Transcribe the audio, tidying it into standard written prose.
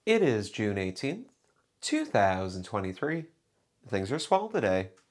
It is June 18th, 2023. Things are swell today.